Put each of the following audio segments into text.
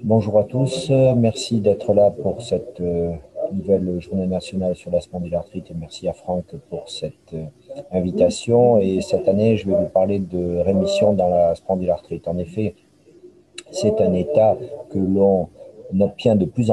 Bonjour à tous, merci d'être là pour cette nouvelle journée nationale sur la spondylarthrite et merci à Franck pour cette invitation. Et cette année, je vais vous parler de rémission dans la spondylarthrite. En effet, c'est un état que l'on obtient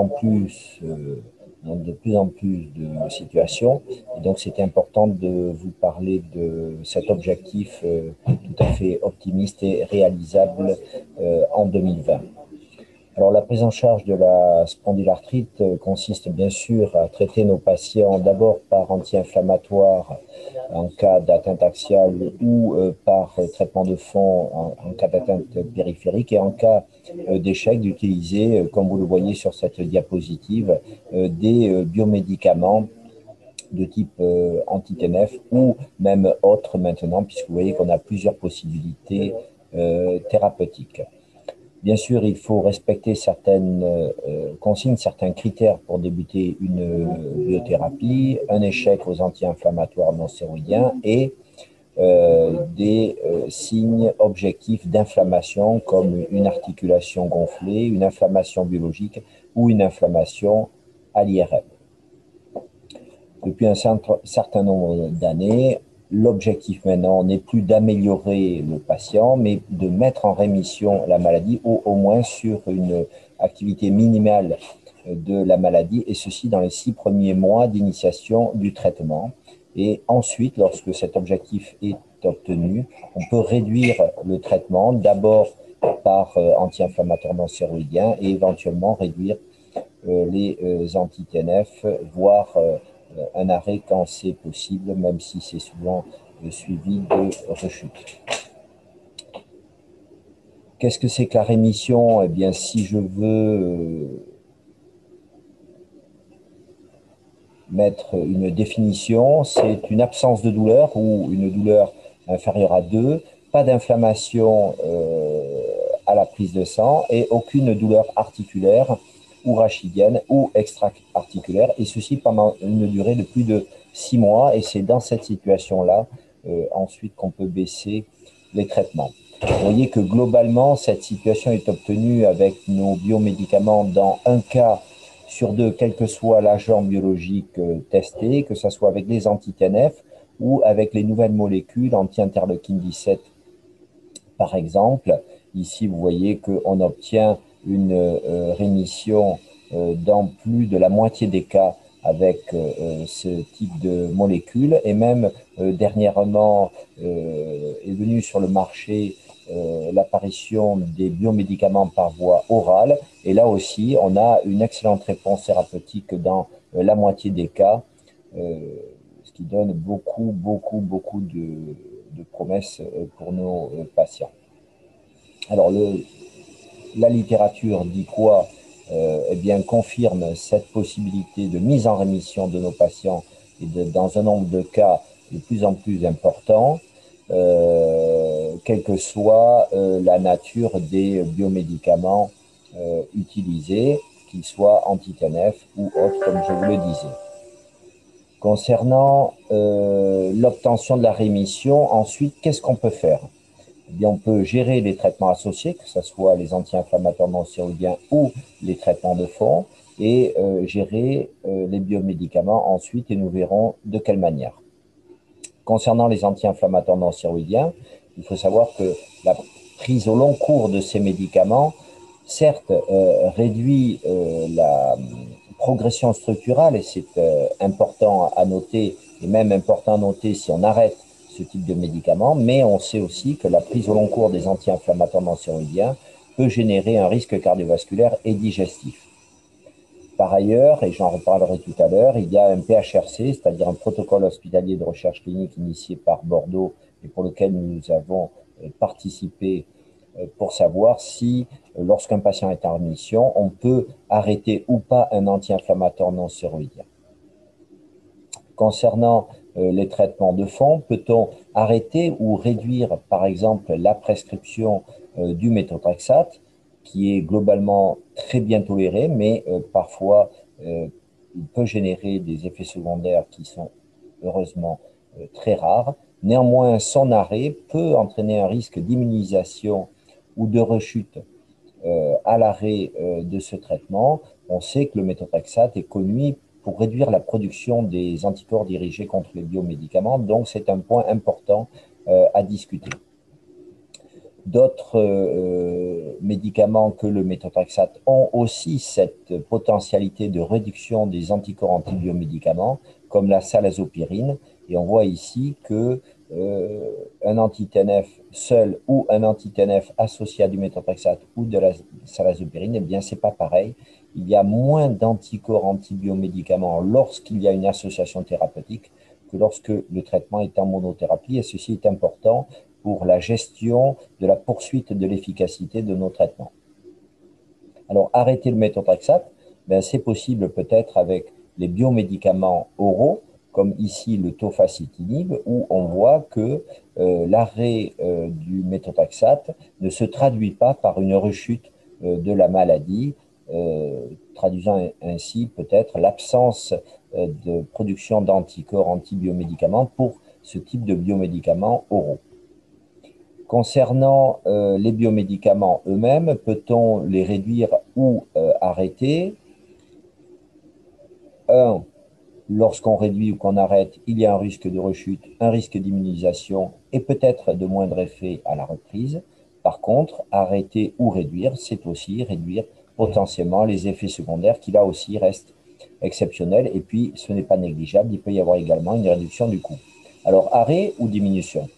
dans de plus en plus de situations. Et donc, c'était important de vous parler de cet objectif tout à fait optimiste et réalisable en 2020. Alors, la prise en charge de la spondylarthrite consiste bien sûr à traiter nos patients d'abord par anti-inflammatoire en cas d'atteinte axiale ou par traitement de fond en cas d'atteinte périphérique et en cas d'échec d'utiliser, comme vous le voyez sur cette diapositive, des biomédicaments de type anti-TNF ou même autres maintenant, puisque vous voyez qu'on a plusieurs possibilités thérapeutiques. Bien sûr, il faut respecter certaines consignes, certains critères pour débuter une biothérapie, un échec aux anti-inflammatoires non stéroïdiens et des signes objectifs d'inflammation comme une articulation gonflée, une inflammation biologique ou une inflammation à l'IRM. Depuis un certain nombre d'années, l'objectif maintenant n'est plus d'améliorer le patient, mais de mettre en rémission la maladie ou au moins sur une activité minimale de la maladie, et ceci dans les 6 premiers mois d'initiation du traitement. Et ensuite, lorsque cet objectif est obtenu, on peut réduire le traitement d'abord par anti-inflammatoire non stéroïdien et éventuellement réduire les anti-TNF, voire un arrêt quand c'est possible, même si c'est souvent suivi de rechute. Qu'est-ce que c'est que la rémission? Eh bien, si je veux mettre une définition, c'est une absence de douleur ou une douleur inférieure à 2, pas d'inflammation à la prise de sang et aucune douleur articulaire ou rachidienne ou extra-articulaire, et ceci pendant une durée de plus de 6 mois. Et c'est dans cette situation-là ensuite qu'on peut baisser les traitements. Vous voyez que globalement, cette situation est obtenue avec nos biomédicaments dans un cas sur 2, quel que soit l'agent biologique testé, que ce soit avec les anti-TNF ou avec les nouvelles molécules anti-interleukine 17, par exemple. Ici, vous voyez qu'on obtient une rémission dans plus de la moitié des cas avec ce type de molécules. Et même dernièrement est venue sur le marché l'apparition des biomédicaments par voie orale. Et là aussi, on a une excellente réponse thérapeutique dans la moitié des cas, ce qui donne beaucoup de promesses pour nos patients. Alors, la littérature dit quoi? Eh bien, confirme cette possibilité de mise en rémission de nos patients et dans un nombre de cas de plus en plus important, quelle que soit la nature des biomédicaments utilisés, qu'ils soient anti-TNF ou autres, comme je vous le disais. Concernant l'obtention de la rémission, ensuite, qu'est-ce qu'on peut faire? Eh bien, on peut gérer les traitements associés, que ce soit les anti-inflammatoires non stéroïdiens ou les traitements de fond, et gérer les biomédicaments ensuite, et nous verrons de quelle manière. Concernant les anti-inflammatoires non stéroïdiens, il faut savoir que la prise au long cours de ces médicaments, certes, réduit la progression structurale, et c'est important à noter, et même important à noter si on arrête ce type de médicaments, mais on sait aussi que la prise au long cours des anti-inflammatoires non stéroïdiens peut générer un risque cardiovasculaire et digestif. Par ailleurs, et j'en reparlerai tout à l'heure, il y a un PHRC, c'est-à-dire un protocole hospitalier de recherche clinique initié par Bordeaux et pour lequel nous avons participé pour savoir si, lorsqu'un patient est en rémission, on peut arrêter ou pas un anti-inflammatoire non stéroïdien. Concernant les traitements de fond, peut-on arrêter ou réduire, par exemple, la prescription du méthotrexate, qui est globalement très bien toléré, mais parfois il peut générer des effets secondaires qui sont heureusement très rares. Néanmoins, son arrêt peut entraîner un risque d'immunisation ou de rechute à l'arrêt de ce traitement, on sait que le méthotrexate est connu pour réduire la production des anticorps dirigés contre les biomédicaments, donc c'est un point important à discuter. D'autres médicaments que le méthotrexate ont aussi cette potentialité de réduction des anticorps antibiomédicaments, comme la salazopyrine. Et on voit ici que un anti-TNF seul ou un anti-TNF associé à du méthotrexate ou de la salazopyrine, eh bien, c'est pas pareil. Il y a moins d'anticorps antibiomédicaments lorsqu'il y a une association thérapeutique que lorsque le traitement est en monothérapie. Et ceci est important pour la gestion de la poursuite de l'efficacité de nos traitements. Alors, arrêter le méthotrexate, ben, c'est possible peut-être avec les biomédicaments oraux, comme ici le tofacitinib, où on voit que l'arrêt du méthotrexate ne se traduit pas par une rechute de la maladie, traduisant ainsi peut-être l'absence de production d'anticorps antibiomédicaments pour ce type de biomédicaments oraux. Concernant les biomédicaments eux-mêmes, peut-on les réduire ou arrêter? Lorsqu'on réduit ou qu'on arrête, il y a un risque de rechute, un risque d'immunisation et peut-être de moindre effet à la reprise. Par contre, arrêter ou réduire, c'est aussi réduire potentiellement les effets secondaires qui là aussi restent exceptionnels. Et puis, ce n'est pas négligeable, il peut y avoir également une réduction du coût. Alors, arrêt ou diminution?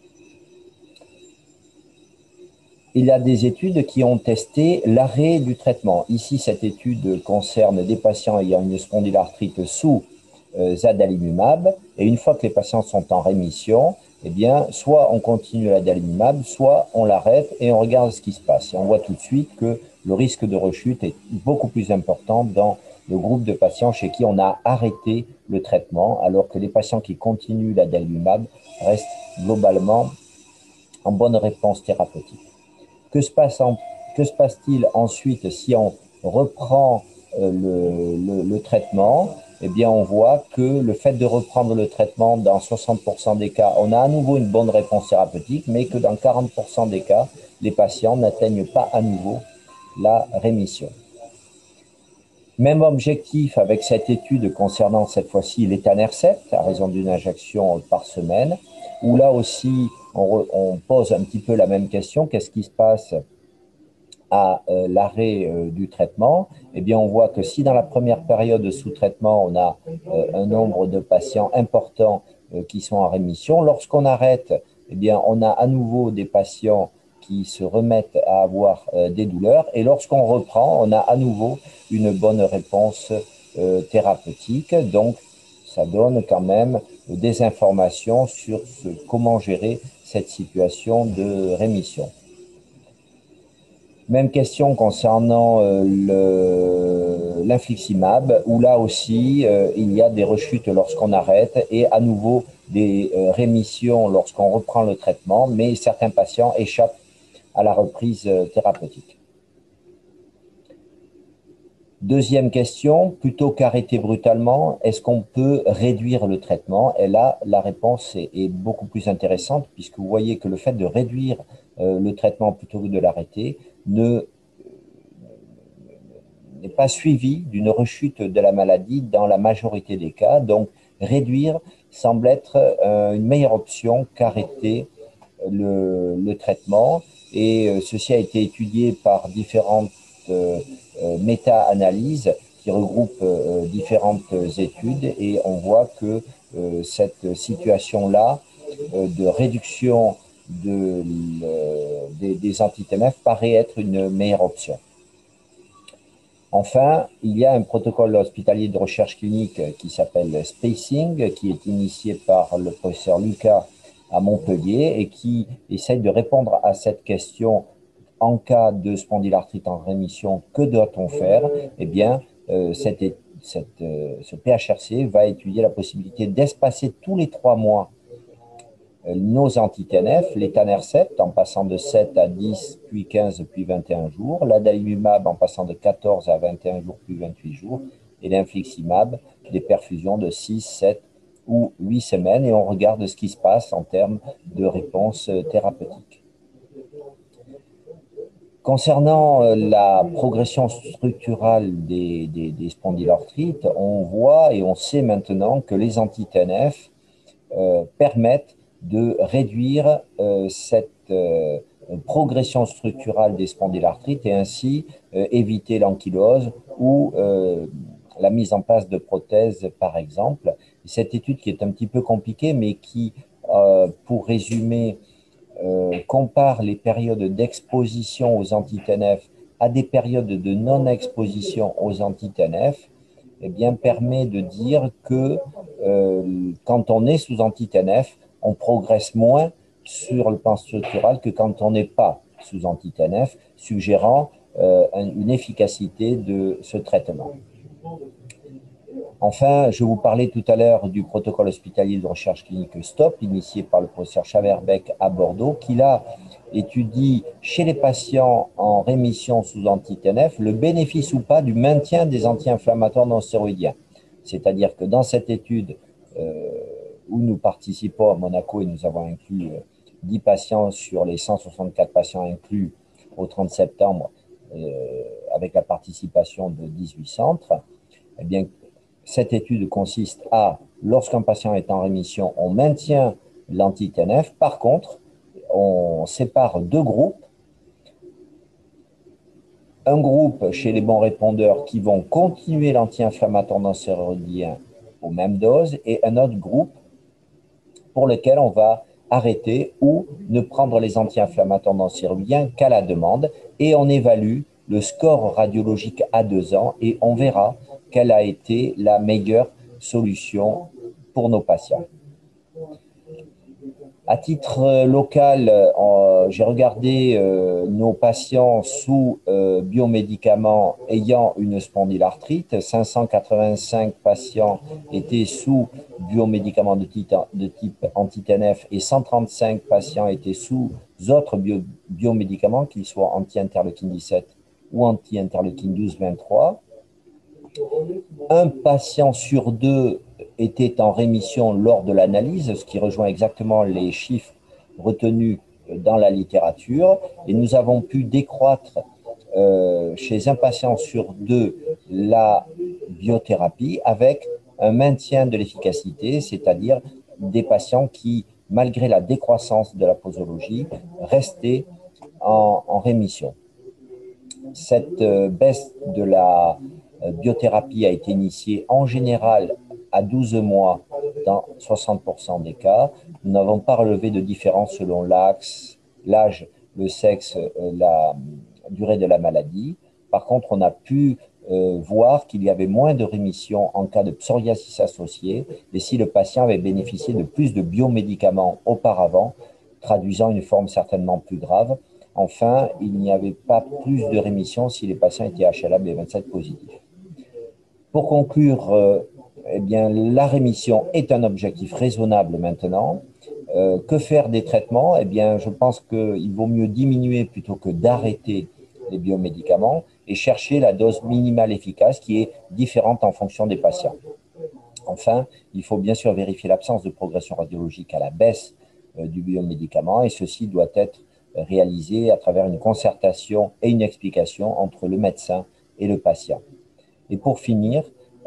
Il y a des études qui ont testé l'arrêt du traitement. Ici, cette étude concerne des patients ayant une spondylarthrite sous adalimumab. Et une fois que les patients sont en rémission, eh bien, soit on continue l'adalimumab, soit on l'arrête et on regarde ce qui se passe. Et on voit tout de suite que le risque de rechute est beaucoup plus important dans le groupe de patients chez qui on a arrêté le traitement, alors que les patients qui continuent l'adalimumab restent globalement en bonne réponse thérapeutique. Que se passe-t-il ensuite si on reprend le traitement? Eh bien, on voit que le fait de reprendre le traitement, dans 60% des cas, on a à nouveau une bonne réponse thérapeutique, mais que dans 40% des cas, les patients n'atteignent pas à nouveau la rémission. Même objectif avec cette étude concernant cette fois-ci l'étanercept, à raison d'une injection par semaine, où là aussi, on pose un petit peu la même question. Qu'est-ce qui se passe à l'arrêt du traitement? Eh bien, on voit que si dans la première période sous traitement, on a un nombre de patients importants qui sont en rémission, lorsqu'on arrête, eh bien, on a à nouveau des patients qui se remettent à avoir des douleurs. Et lorsqu'on reprend, on a à nouveau une bonne réponse thérapeutique. Donc, ça donne quand même des informations sur comment gérer cette situation de rémission. Même question concernant l'infliximab, où là aussi, il y a des rechutes lorsqu'on arrête et à nouveau des rémissions lorsqu'on reprend le traitement, mais certains patients échappent à la reprise thérapeutique. Deuxième question, plutôt qu'arrêter brutalement, est-ce qu'on peut réduire le traitement? Et là, la réponse est beaucoup plus intéressante, puisque vous voyez que le fait de réduire le traitement plutôt que de l'arrêter n'est pas suivi d'une rechute de la maladie dans la majorité des cas. Donc, réduire semble être une meilleure option qu'arrêter le traitement. Et ceci a été étudié par différentes méta-analyses qui regroupent différentes études et on voit que cette situation-là de réduction des anti-TNF paraît être une meilleure option. Enfin, il y a un protocole hospitalier de recherche clinique qui s'appelle Spacing, qui est initié par le professeur Lucas à Montpellier et qui essaye de répondre à cette question en cas de spondylarthrite en rémission, que doit-on faire? Eh bien, ce PHRC va étudier la possibilité d'espacer tous les 3 mois nos anti-TNF, l'étanercept en passant de 7 à 10, puis 15, puis 21 jours, l'adalimumab en passant de 14 à 21 jours, puis 28 jours, et l'infliximab, des perfusions de 6, 7 ou 8 semaines, et on regarde ce qui se passe en termes de réponse thérapeutique. Concernant la progression structurale des spondylarthrites, on voit et on sait maintenant que les anti-TNF permettent de réduire cette progression structurale des spondylarthrites et ainsi éviter l'ankylose ou la mise en place de prothèses, par exemple. Cette étude qui est un petit peu compliquée, mais qui, pour résumer, compare les périodes d'exposition aux anti-TNF à des périodes de non-exposition aux anti-TNF, eh bien, permet de dire que quand on est sous anti-TNF, on progresse moins sur le plan structural que quand on n'est pas sous anti-TNF, suggérant une efficacité de ce traitement. Enfin, je vous parlais tout à l'heure du protocole hospitalier de recherche clinique STOP, initié par le professeur Chaverbeck à Bordeaux, qui là étudie chez les patients en rémission sous anti-TNF le bénéfice ou pas du maintien des anti-inflammatoires non stéroïdiens. C'est-à-dire que dans cette étude où nous participons à Monaco et nous avons inclus 10 patients sur les 164 patients inclus au 30 septembre avec la participation de 18 centres, eh bien, cette étude consiste à, lorsqu'un patient est en rémission, on maintient l'anti-TNF. Par contre, on sépare deux groupes. Un groupe chez les bons répondeurs qui vont continuer l'anti-inflammatoire non stéroïdien aux mêmes doses et un autre groupe pour lequel on va arrêter ou ne prendre les anti-inflammatoires non stéroïdiens qu'à la demande et on évalue le score radiologique à 2 ans et on verra quelle a été la meilleure solution pour nos patients. À titre local, j'ai regardé nos patients sous biomédicaments ayant une spondylarthrite. 585 patients étaient sous biomédicaments de type anti-TNF et 135 patients étaient sous autres biomédicaments, qu'ils soient anti-interleukine 17 ou anti-interleukine 12-23. Un patient sur deux était en rémission lors de l'analyse, ce qui rejoint exactement les chiffres retenus dans la littérature. Et nous avons pu décroître chez un patient sur deux la biothérapie avec un maintien de l'efficacité, c'est-à-dire des patients qui, malgré la décroissance de la posologie, restaient en rémission. Cette baisse de la biothérapie a été initiée en général à 12 mois dans 60% des cas. Nous n'avons pas relevé de différence selon l'âge, le sexe, la durée de la maladie. Par contre, on a pu voir qu'il y avait moins de rémission en cas de psoriasis associée et si le patient avait bénéficié de plus de biomédicaments auparavant, traduisant une forme certainement plus grave. Enfin, il n'y avait pas plus de rémission si les patients étaient HLA-B27 positifs. Pour conclure, eh bien, la rémission est un objectif raisonnable maintenant. Que faire des traitements? Eh bien, je pense qu'il vaut mieux diminuer plutôt que d'arrêter les biomédicaments et chercher la dose minimale efficace qui est différente en fonction des patients. Enfin, il faut bien sûr vérifier l'absence de progression radiologique à la baisse du biomédicament et ceci doit être réalisé à travers une concertation et une explication entre le médecin et le patient. Et pour finir,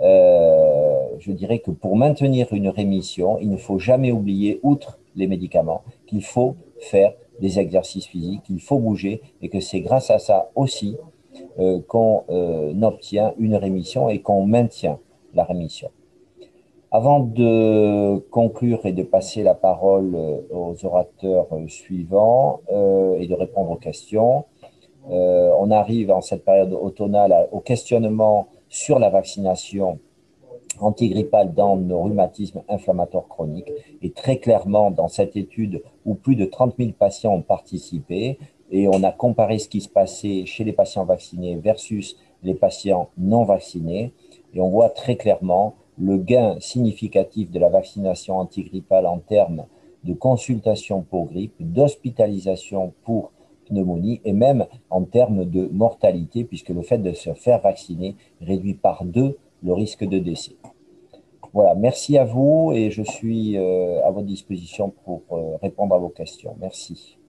je dirais que pour maintenir une rémission, il ne faut jamais oublier, outre les médicaments, qu'il faut faire des exercices physiques, qu'il faut bouger et que c'est grâce à ça aussi qu'on obtient une rémission et qu'on maintient la rémission. Avant de conclure et de passer la parole aux orateurs suivants et de répondre aux questions, on arrive en cette période automnale au questionnement sur la vaccination antigrippale dans nos rhumatismes inflammatoires chroniques. Et très clairement, dans cette étude où plus de 30 000 patients ont participé et on a comparé ce qui se passait chez les patients vaccinés versus les patients non vaccinés, et on voit très clairement le gain significatif de la vaccination antigrippale en termes de consultation pour grippe, d'hospitalisation pour pneumonie et même en termes de mortalité, puisque le fait de se faire vacciner réduit par 2 le risque de décès. Voilà, merci à vous et je suis à votre disposition pour répondre à vos questions. Merci.